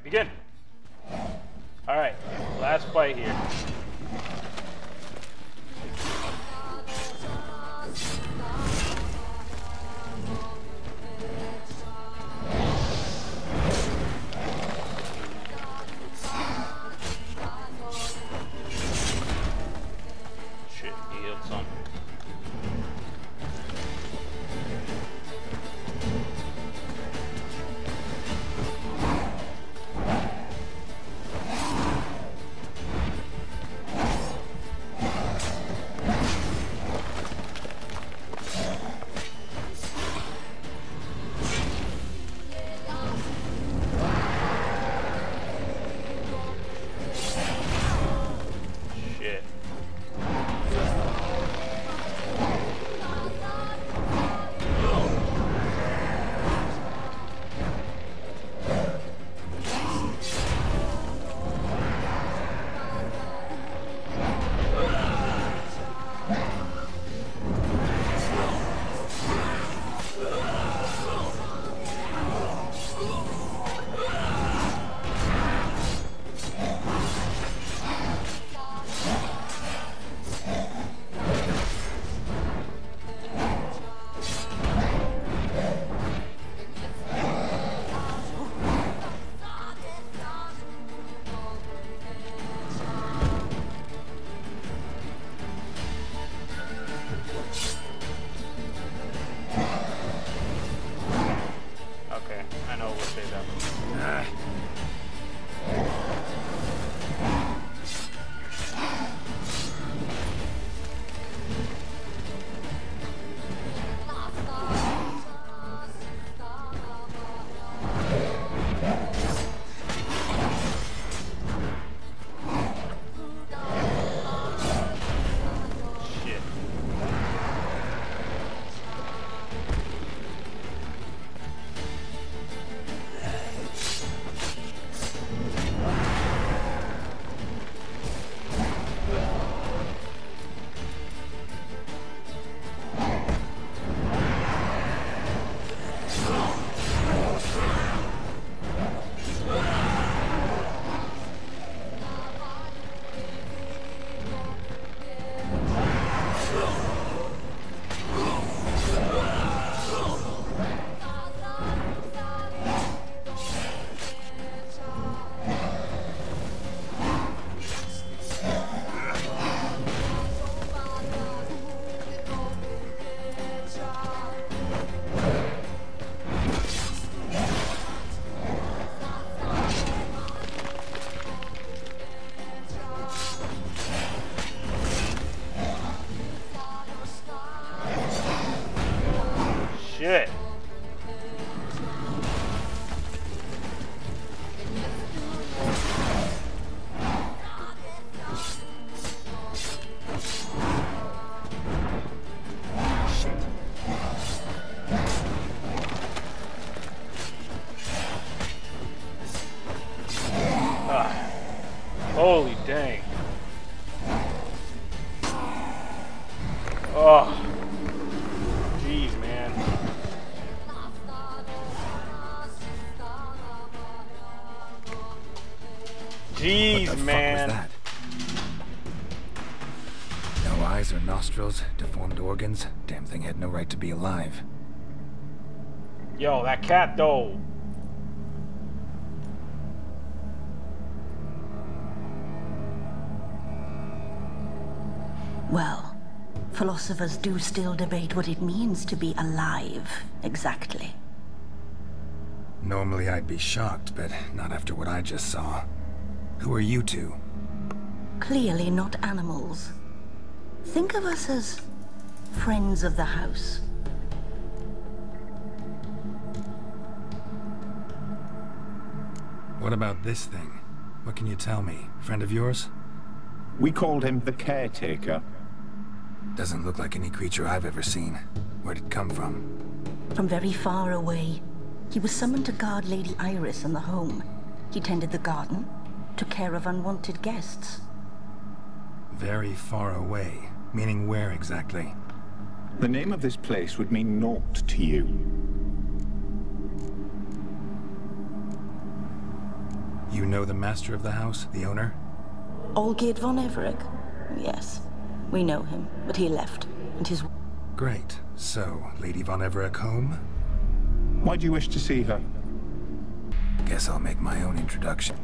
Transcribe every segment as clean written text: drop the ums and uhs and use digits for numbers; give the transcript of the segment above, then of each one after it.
begin. Alright, last fight here. Shit, he healed some. Shit. Holy dang. Oh. Jeez, man. Jeez, what the man. fuck was that? No eyes or nostrils, deformed organs. Damn thing had no right to be alive. Yo, that cat though. Well, philosophers do still debate what it means to be alive, exactly. Normally I'd be shocked, but not after what I just saw. Who are you two? Clearly not animals. Think of us as friends of the house. What about this thing? What can you tell me? Friend of yours? We called him the Caretaker. Doesn't look like any creature I've ever seen. Where'd it come from? From very far away. He was summoned to guard Lady Iris and the home. He tended the garden, took care of unwanted guests. Very far away. Meaning where exactly? The name of this place would mean naught to you. You know the master of the house, the owner? Olgierd von Everett? Yes. We know him, but he left, and his... Great. So, Lady von Everett home? Why do you wish to see her? Guess I'll make my own introduction.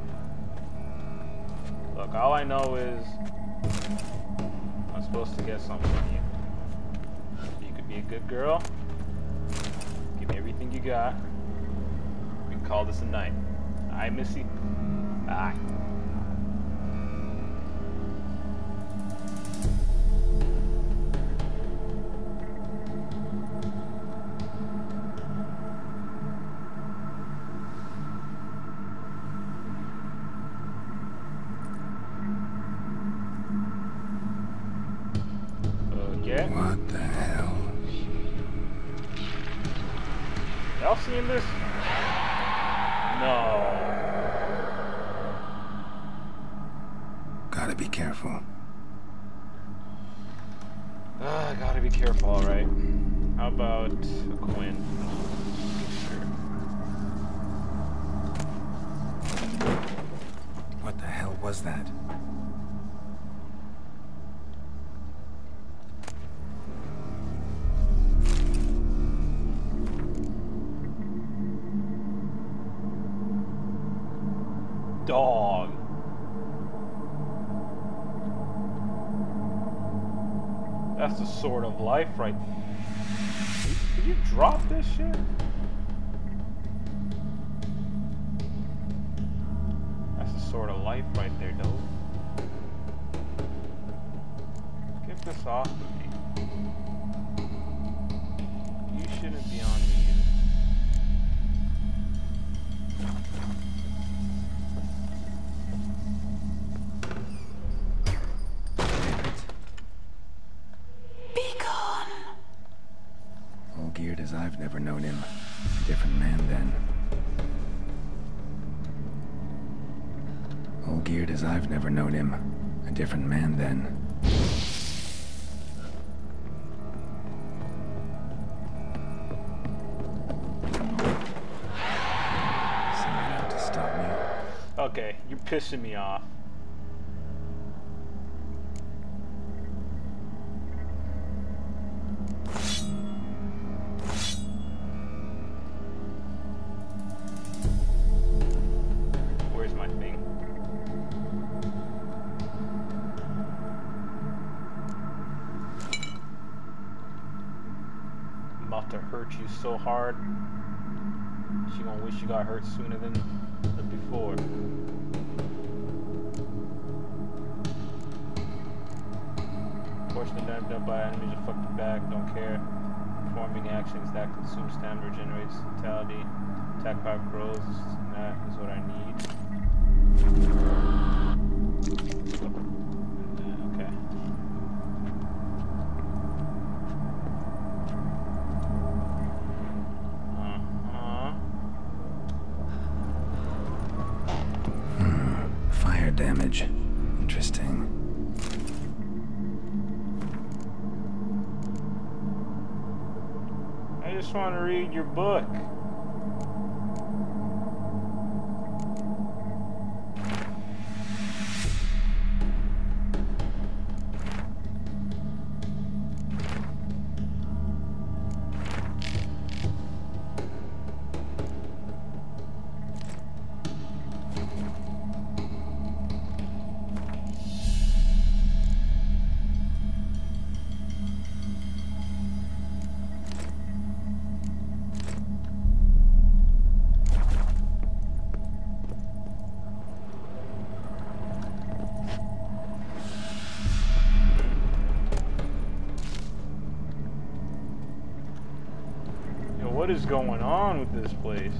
Look, all I know is I'm supposed to get something from you. You could be a good girl. Give me everything you got. We can call this a night. Aye, Missy? Aye. Okay. What the hell? Y'all seen this? No. Gotta be careful. Gotta be careful, alright. How about Quinn? Sure. What the hell was that? Dog. That's the sword of life right there. Did you drop this shit? That's the sword of life right there, though. Get this off of me. You shouldn't be on me either. Olgierd as I've never known him. A different man then. Olgierd as I've never known him. A different man then. Someone out to stop me. Okay, you're pissing me off. Where's my thing? I'm about to hurt you so hard. She gonna wish you got hurt sooner than before. Portion of damage done by enemies will fuck you back, don't care. Performing actions that consume stamina regenerates vitality. Attack power grows, and that is what I need. Okay. Fire damage. Interesting. I just want to read your book. What is going on with this place?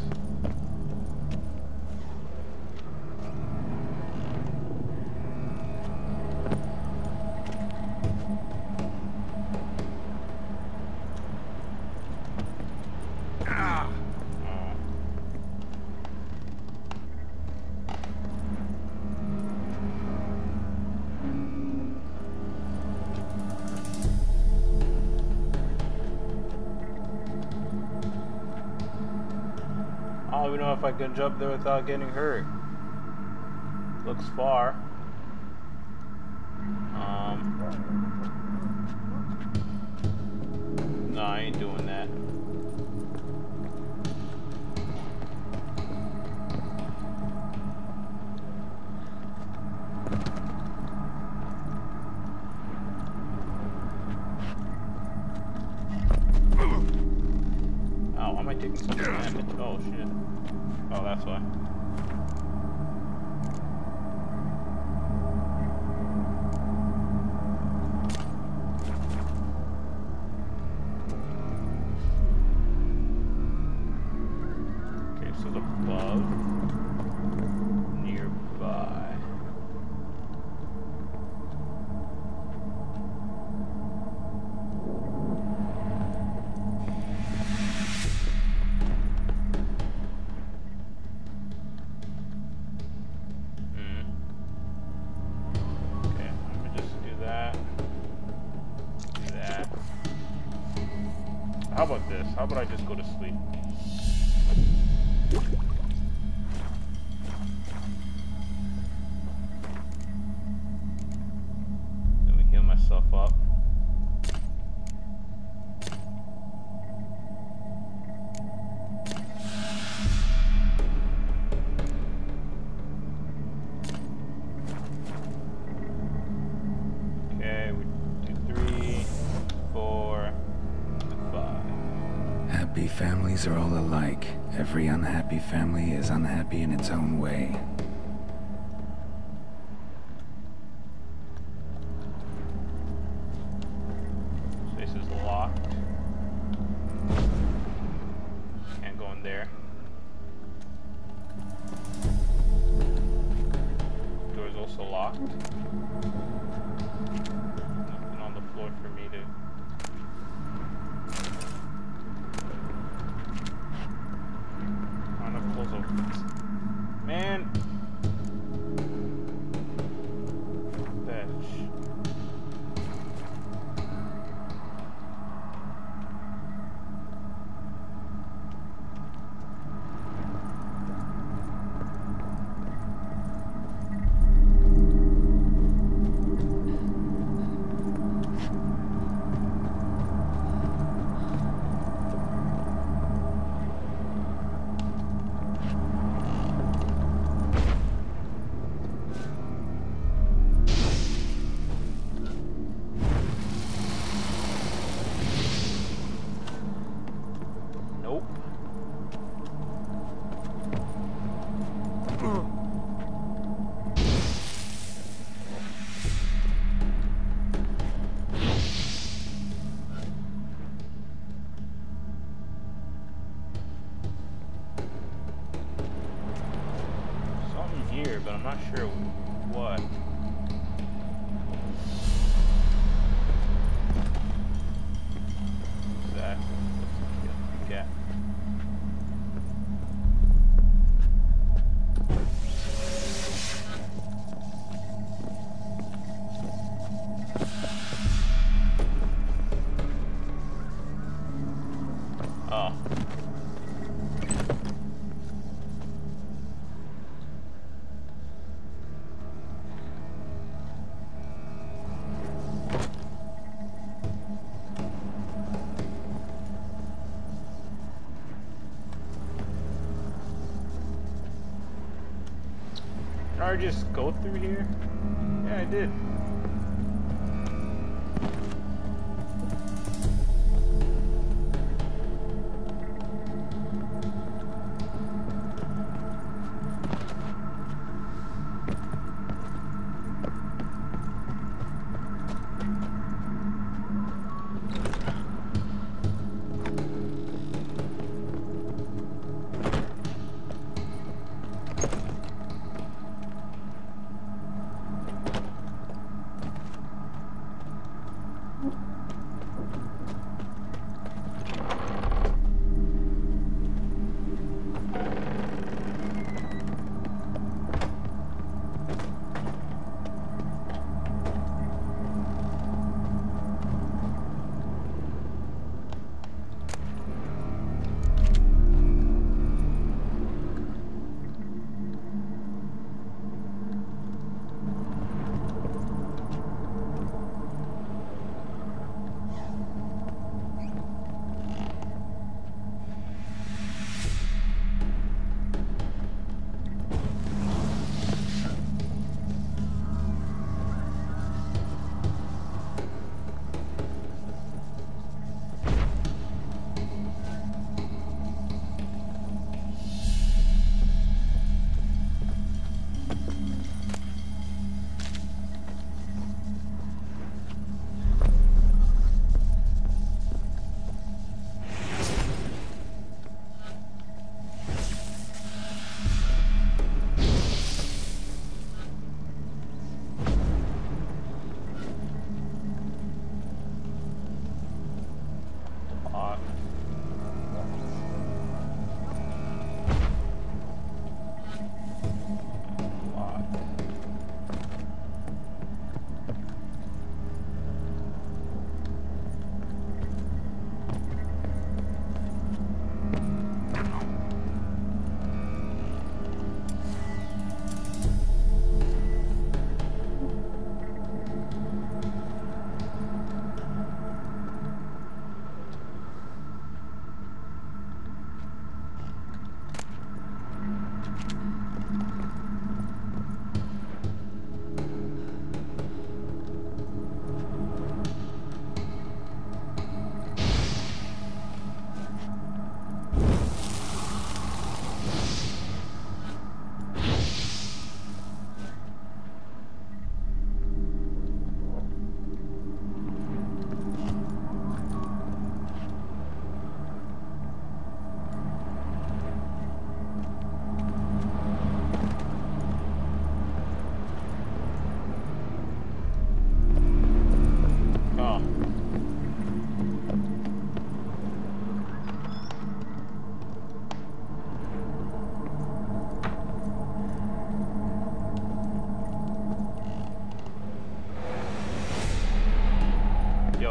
I don't even know if I can jump there without getting hurt. Looks far. No, I ain't doing that. Oh, why am I taking so much damage? Oh shit. Oh, that's why. Above, nearby. Okay, I'm gonna just do that. Do that. How about this? How about I just go to sleep? Let me heal myself up. Okay, we do 3, 4, 5. Happy families are all alike. Every unhappy family is unhappy in its own way. This is locked. Can't go in there. Door's also locked. Nothing on the floor for me to... Man! Bitch. But I'm not sure what. Exactly. Yeah. Oh. Did I just go through here? Yeah, I did.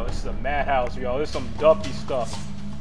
this is a madhouse, y'all. This is some dumpy stuff.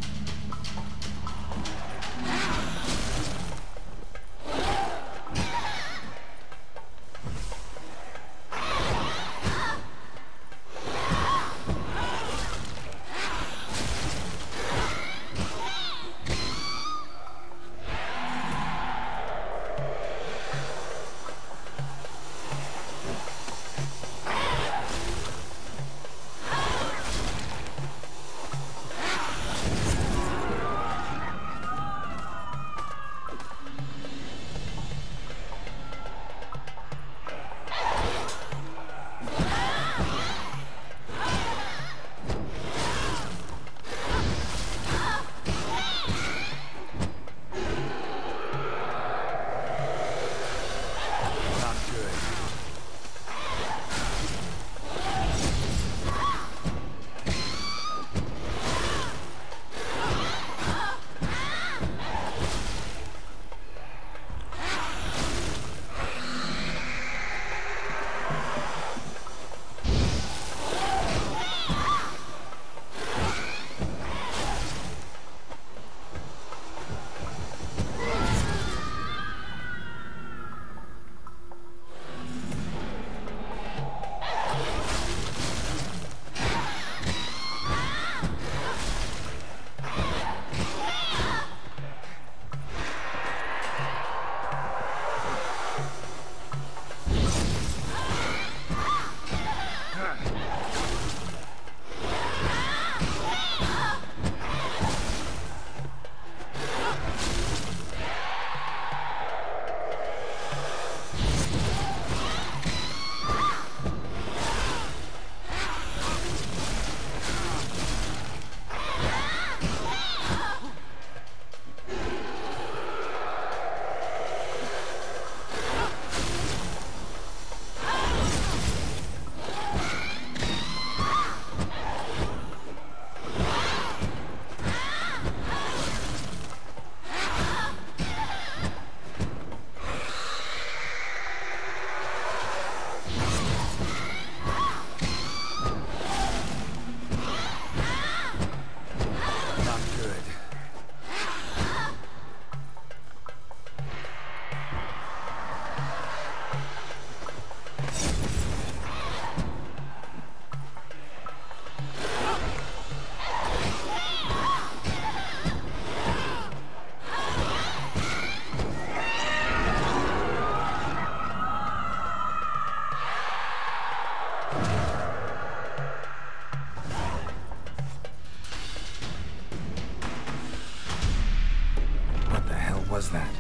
Was that?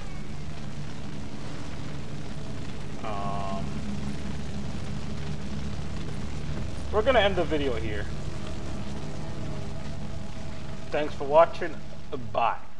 We're gonna end the video here. Thanks for watching. Bye.